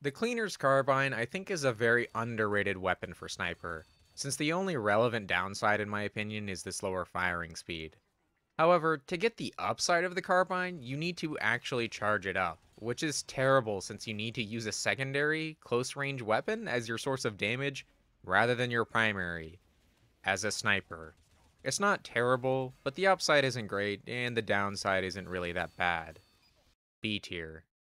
The Cleaner's Carbine, I think, is a very underrated weapon for Sniper, since the only relevant downside, in my opinion, is the slower firing speed. However, to get the upside of the Carbine, you need to actually charge it up, which is terrible since you need to use a secondary, close range weapon as your source of damage rather than your primary, as a sniper. It's not terrible, but the upside isn't great, and the downside isn't really that bad. B tier.